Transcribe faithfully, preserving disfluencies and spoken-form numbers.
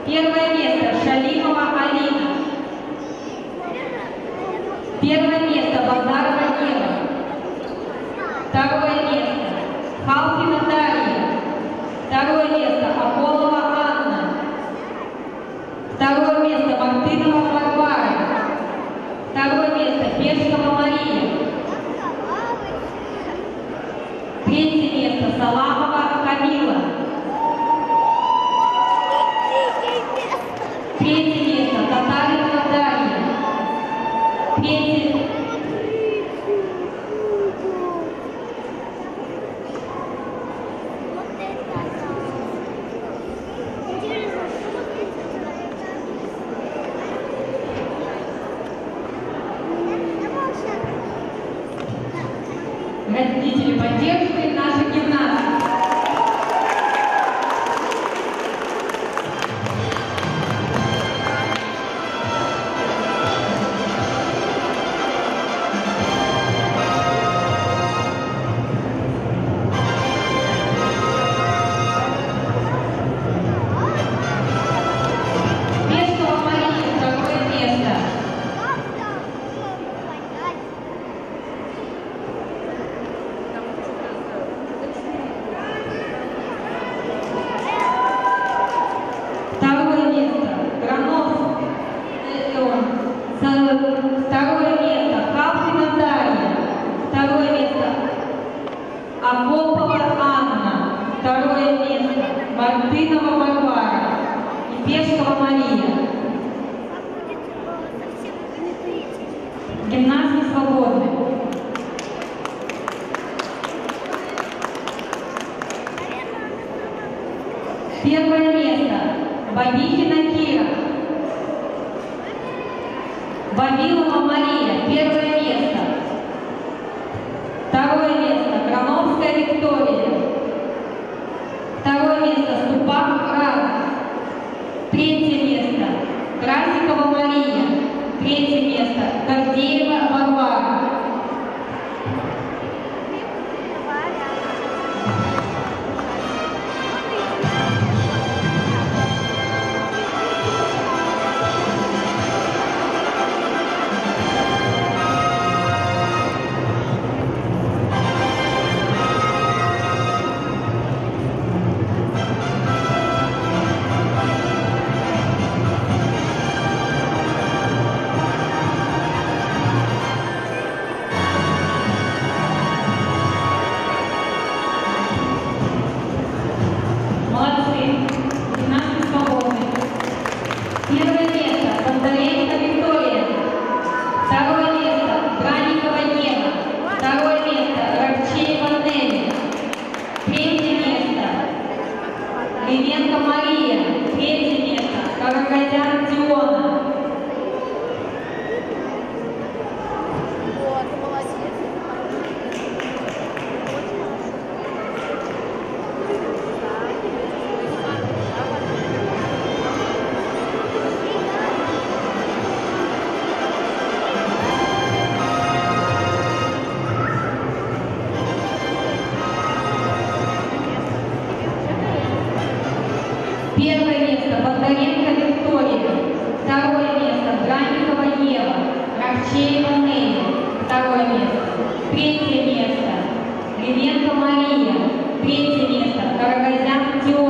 Первое место Шалимова Алина. Первое место Базарова Ева. Второе место Халфина Дарья. Второе место Аполова Анна. Второе место Мартынова Варвара. Второе место Пешкова Мария. Третье место Саламова Камила. Третье место Татаринова Дарья. Третье... Родители поддерживают наших гимнастов. Пешкова Мария, второе место. Второе место Гранов Леон. Второе место Халфина Дарья. Второе место Акопова Анна. Второе место Мартынова Варвара и Пешкова Мария. Гимнастки свободны. Первое место Бабикина Кира. Вавилова Мария, первое место. Второе место Грановская Виктория. Второе место Ступак Рад. Третье место Красикова Мария. Третье место Гордеева Варвара. Первое место Бондаренко Виктория. Второе место Бранникова Ева. Второе место Рабчеева Нелли. Третье место Левенко Мария. Третье место Карагодян Диона. Первое место Бондаренко Виктория. Второе место Бранникова Ева. Рахчеева Нелли. Второе место. Третье место Левенко Мария. Третье место Карагодян Диона.